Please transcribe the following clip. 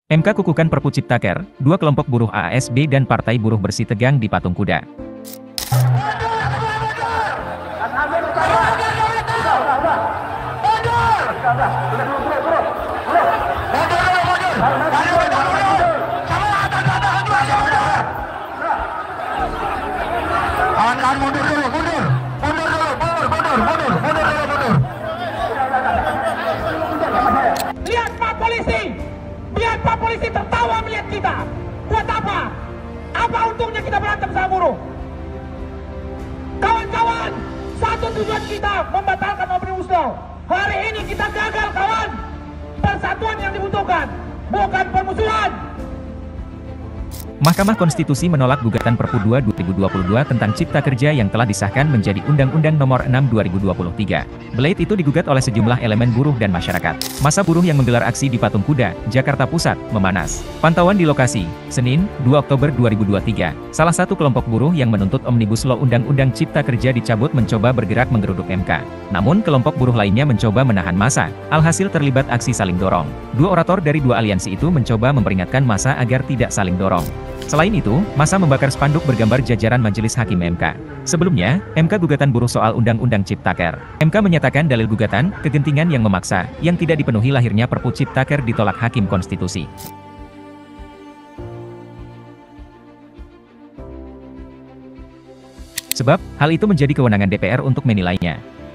MK kukuhkan Perpu Ciptaker, dua kelompok buruh ASB dan Partai Buruh Bersih tegang di Patung Kuda. Lihat Pak Polisi! Lihat Pak Polisi tertawa melihat kita. Buat apa? Apa untungnya kita berantem sama buruh? Kawan-kawan, satu tujuan kita membatalkan Omnibus Law. Hari ini kita gagal, kawan. Persatuan yang dibutuhkan, bukan permusuhan. Mahkamah Konstitusi menolak gugatan Perpu 2 2022 tentang Cipta Kerja yang telah disahkan menjadi Undang-Undang Nomor 6 2023. Blade itu digugat oleh sejumlah elemen buruh dan masyarakat. Massa buruh yang menggelar aksi di Patung Kuda, Jakarta Pusat, memanas. Pantauan di lokasi, Senin, 2 Oktober 2023. Salah satu kelompok buruh yang menuntut Omnibus Law Undang-Undang Cipta Kerja dicabut mencoba bergerak menggeruduk MK. Namun kelompok buruh lainnya mencoba menahan massa, alhasil terlibat aksi saling dorong. Dua orator dari dua aliansi itu mencoba memperingatkan massa agar tidak saling dorong. Selain itu, massa membakar spanduk bergambar jajaran Majelis Hakim MK. Sebelumnya, MK gugatan buruh soal Undang-Undang Ciptaker. MK menyatakan dalil gugatan, kegentingan yang memaksa, yang tidak dipenuhi lahirnya Perpu Ciptaker ditolak Hakim Konstitusi. Sebab, hal itu menjadi kewenangan DPR untuk menilainya.